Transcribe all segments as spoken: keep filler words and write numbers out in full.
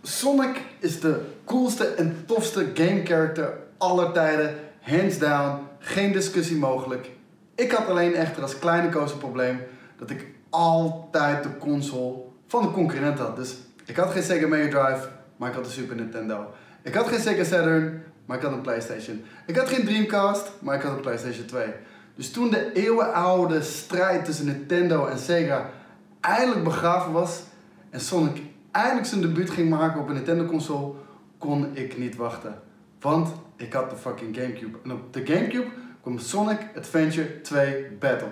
Sonic is de coolste en tofste game character aller tijden. Hands down, geen discussie mogelijk. Ik had alleen echter als kleine koos een probleem dat ik altijd de console van de concurrent had. Dus ik had geen Sega Mega Drive, maar ik had de Super Nintendo. Ik had geen Sega Saturn, maar ik had een PlayStation. Ik had geen Dreamcast, maar ik had een PlayStation twee. Dus toen de eeuwenoude strijd tussen Nintendo en Sega eindelijk begraven was en Sonic eindelijk zijn debuut ging maken op een Nintendo console, kon ik niet wachten. Want ik had de fucking Gamecube. En op de Gamecube kwam Sonic Adventure twee Battle.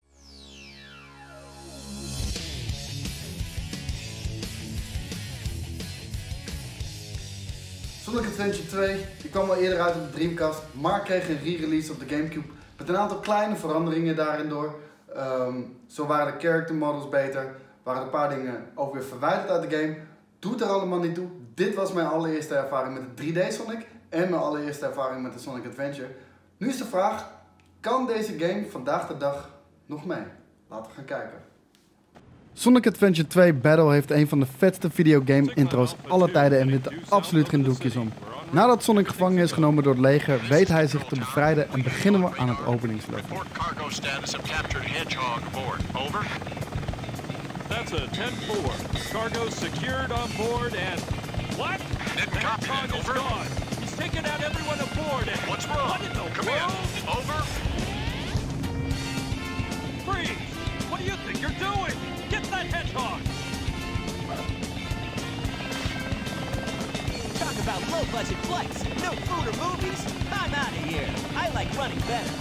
Sonic Adventure twee die kwam al eerder uit op de Dreamcast, maar kreeg een re-release op de Gamecube met een aantal kleine veranderingen daarin door. Um, zo waren de character models beter, waren een paar dingen ook weer verwijderd uit de game. Doet er allemaal niet toe. Dit was mijn allereerste ervaring met de drie D Sonic en mijn allereerste ervaring met de Sonic Adventure. Nu is de vraag, kan deze game vandaag de dag nog mee? Laten we gaan kijken. Sonic Adventure twee Battle heeft een van de vetste videogame intro's aller tijden en wint er absoluut geen doekjes om. Nadat Sonic gevangen is genomen door het leger, weet hij zich te bevrijden en beginnen we aan het openingslevel. That's a ten four. Cargo secured on board and... What? Hanchog is gone. He's taken out everyone aboard and... What's wrong? What in the Come world? in. Over. Freeze! What do you think you're doing? Get that hedgehog! Talk about low-budget flights, no food or movies. I'm out of here. I like running better.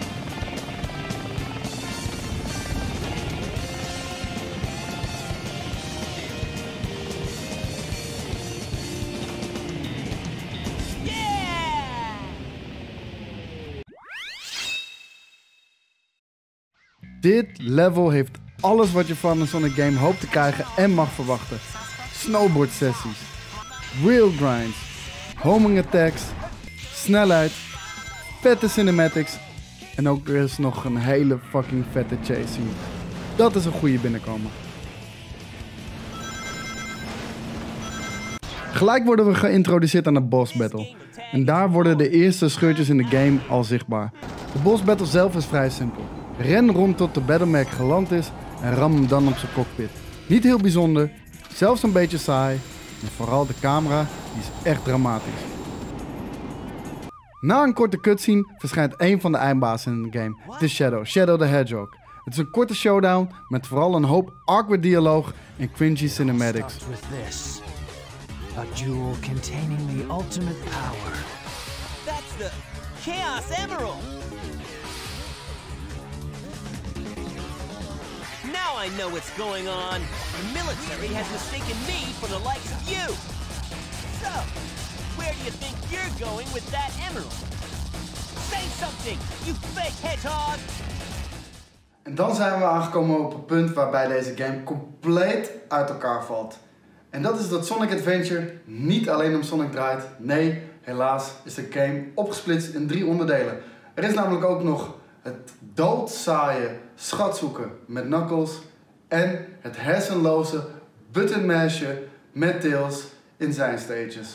Dit level heeft alles wat je van een Sonic game hoopt te krijgen en mag verwachten. Snowboard sessies, wheel grinds, homing attacks, snelheid, vette cinematics en ook er is nog een hele fucking vette chase scene. Dat is een goede binnenkomen. Gelijk worden we geïntroduceerd aan de boss battle. En daar worden de eerste scheurtjes in de game al zichtbaar. De boss battle zelf is vrij simpel. Ren rond tot de battlemerk geland is en ram hem dan op zijn cockpit. Niet heel bijzonder, zelfs een beetje saai. En vooral de camera, die is echt dramatisch. Na een korte cutscene verschijnt een van de eindbazen in de game. Het is Shadow, Shadow the Hedgehog. Het is een korte showdown met vooral een hoop awkward dialoog en cringy cinematics. A jewel containing the ultimate power. That's the Chaos Emerald! Now I know what's going on. The military has mistaken me for the likes of you. So, where do you think you're going with that emerald? Say something, you fake hedgehog! En dan zijn we aangekomen op het punt waarbij deze game compleet uit elkaar valt. En dat is dat Sonic Adventure niet alleen om Sonic draait. Nee, helaas is de game opgesplitst in drie onderdelen. Er is namelijk ook nog het doodzaaie schatzoeken met Knuckles en het hersenloze button mashen met Tails in zijn stages.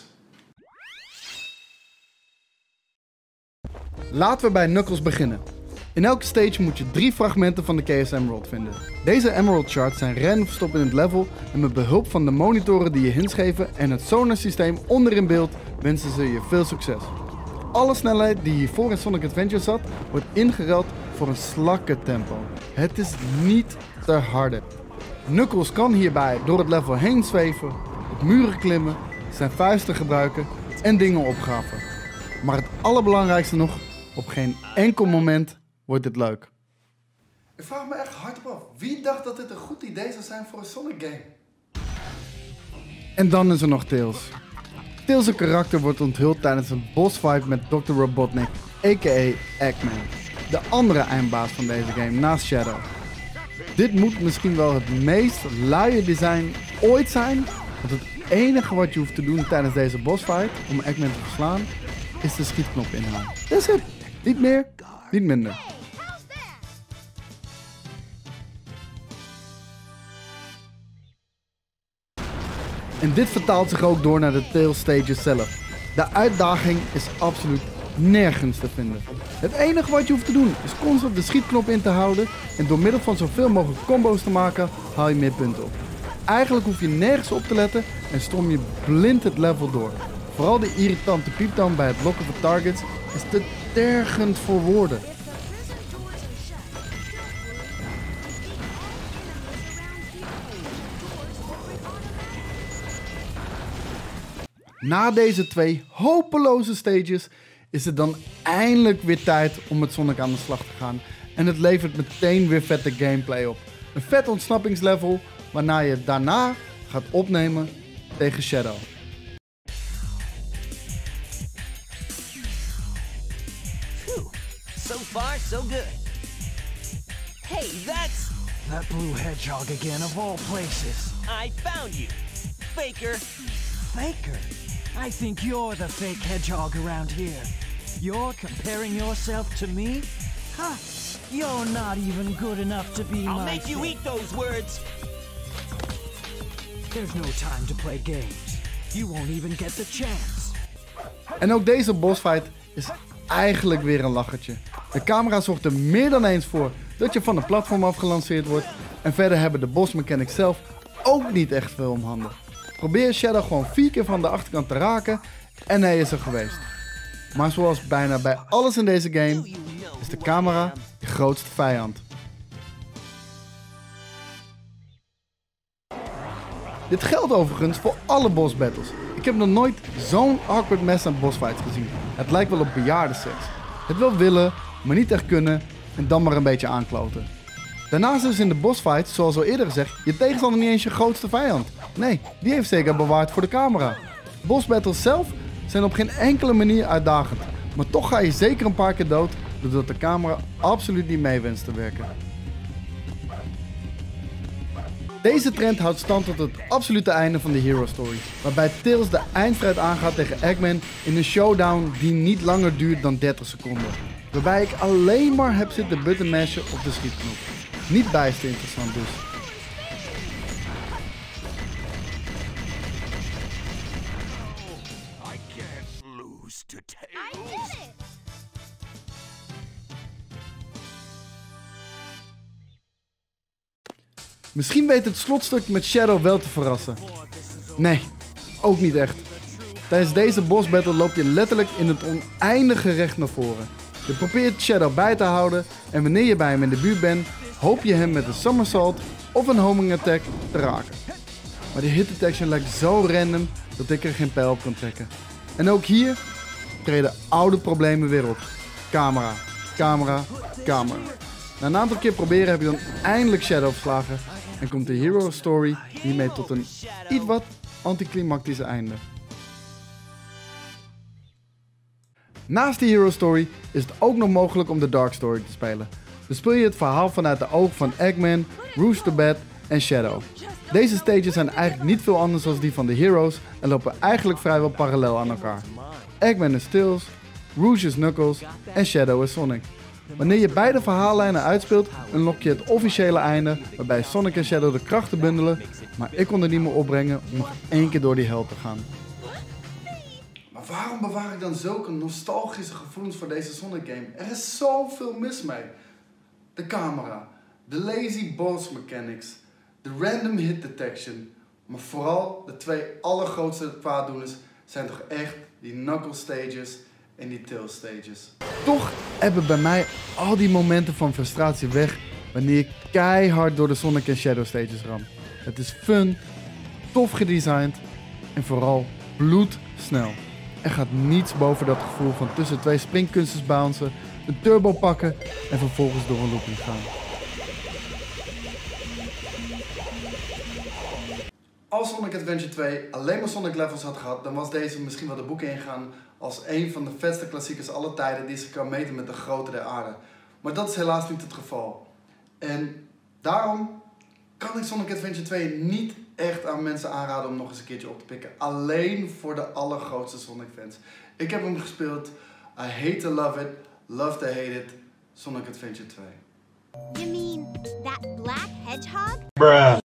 Laten we bij Knuckles beginnen. In elke stage moet je drie fragmenten van de Chaos Emerald vinden. Deze Emerald Shards zijn random verstopt in het level en met behulp van de monitoren die je hints geven en het sonar systeem onder in beeld wensen ze je veel succes. Alle snelheid die hiervoor in Sonic Adventure zat, wordt ingeruild voor een slakke tempo. Het is niet te harde. Knuckles kan hierbij door het level heen zweven, op muren klimmen, zijn vuisten gebruiken en dingen opgraven. Maar het allerbelangrijkste nog, op geen enkel moment wordt dit leuk. Ik vraag me echt hardop af, wie dacht dat dit een goed idee zou zijn voor een Sonic game? En dan is er nog Tails. Tails' karakter wordt onthuld tijdens een bossfight met dokter Robotnik, a k a. Eggman. De andere eindbaas van deze game naast Shadow. Dit moet misschien wel het meest luie design ooit zijn, want het enige wat je hoeft te doen tijdens deze bossfight om Eggman te verslaan, is de schietknop inhouden. Dat is het. Niet meer, niet minder. En dit vertaalt zich ook door naar de Tails stages zelf. De uitdaging is absoluut nergens te vinden. Het enige wat je hoeft te doen is constant de schietknop in te houden en door middel van zoveel mogelijk combo's te maken haal je meer punten op. Eigenlijk hoef je nergens op te letten en stroom je blind het level door. Vooral de irritante pieptoon bij het lokken van targets is te tergend voor woorden. Na deze twee hopeloze stages is het dan eindelijk weer tijd om met Sonic aan de slag te gaan. En het levert meteen weer vette gameplay op. Een vet ontsnappingslevel waarna je daarna gaat opnemen tegen Shadow. Phew. So far, so good. Hey, that's... That blue hedgehog again, of all places. I found you. Faker. Faker? I think you're the fake hedgehog around here. You're comparing yourself to me? Huh? You're not even good enough to be I'll my make you fake. eat those words. There's no time to play games. You won't even get the chance. En ook deze bossfight is eigenlijk weer een lachertje. De camera zorgt er meer dan eens voor dat je van een platform afgelanceerd wordt. En verder hebben de boss mechanics zelf ook niet echt veel om handen. Probeer Shadow gewoon vier keer van de achterkant te raken en hij is er geweest. Maar zoals bijna bij alles in deze game is de camera je grootste vijand. Dit geldt overigens voor alle boss battles. Ik heb nog nooit zo'n awkward mess aan bossfights gezien. Het lijkt wel op bejaardenseks. Het wil willen, maar niet echt kunnen en dan maar een beetje aankloten. Daarnaast is in de bossfights, zoals al eerder gezegd, je tegenstander niet eens je grootste vijand. Nee, die heeft zeker bewaard voor de camera. Boss battles zelf zijn op geen enkele manier uitdagend. Maar toch ga je zeker een paar keer dood doordat de camera absoluut niet mee wenst te werken. Deze trend houdt stand tot het absolute einde van de Hero Story, waarbij Tails de eindstrijd aangaat tegen Eggman in een showdown die niet langer duurt dan dertig seconden. Waarbij ik alleen maar heb zitten button mashen op de schietknop. Niet bijster interessant dus. I can't lose to Tails. I did it! Misschien weet het slotstuk met Shadow wel te verrassen. Nee, ook niet echt. Tijdens deze boss battle loop je letterlijk in het oneindige recht naar voren. Je probeert Shadow bij te houden en wanneer je bij hem in de buurt bent, hoop je hem met een somersault of een homing attack te raken. Maar die hit detection lijkt zo random dat ik er geen pijl op kan trekken. En ook hier treden oude problemen weer op. Camera, camera, camera. Na een aantal keer proberen heb je dan eindelijk Shadow verslagen en komt de Hero Story hiermee tot een iets wat anticlimactische einde. Naast de Hero Story is het ook nog mogelijk om de Dark Story te spelen. Dus speel je het verhaal vanuit de ogen van Eggman, Rouge the Bat en Shadow. Deze stages zijn eigenlijk niet veel anders dan die van de Heroes en lopen eigenlijk vrijwel parallel aan elkaar. Eggman is Tails, Rouge is Knuckles en Shadow is Sonic. Wanneer je beide verhaallijnen uitspeelt, unlock je het officiële einde waarbij Sonic en Shadow de krachten bundelen, maar ik kon er niet meer opbrengen om nog één keer door die hel te gaan. Maar waarom bewaar ik dan zulke nostalgische gevoelens voor deze Sonic game? Er is zoveel mis mee. De camera, de lazy boss mechanics, de random hit detection, maar vooral de twee allergrootste kwaaddoeners zijn toch echt die Knuckles stages en die Tails stages. Toch hebben bij mij al die momenten van frustratie weg wanneer ik keihard door de Sonic en Shadow stages ram. Het is fun, tof gedesigned en vooral bloedsnel. Er gaat niets boven dat gevoel van tussen twee springkunsters bouncen, een turbo pakken en vervolgens door een looping gaan. Als Sonic Adventure twee alleen maar Sonic levels had gehad, dan was deze misschien wel de boeken ingegaan als een van de vetste klassiekers aller tijden die zich kan meten met de grootte der aarde. Maar dat is helaas niet het geval. En daarom kan ik Sonic Adventure twee niet echt aan mensen aanraden om nog eens een keertje op te pikken. Alleen voor de allergrootste Sonic fans. Ik heb hem gespeeld. I hate to love it, love to hate it. Sonic Adventure twee. You mean that black hedgehog? Bruh.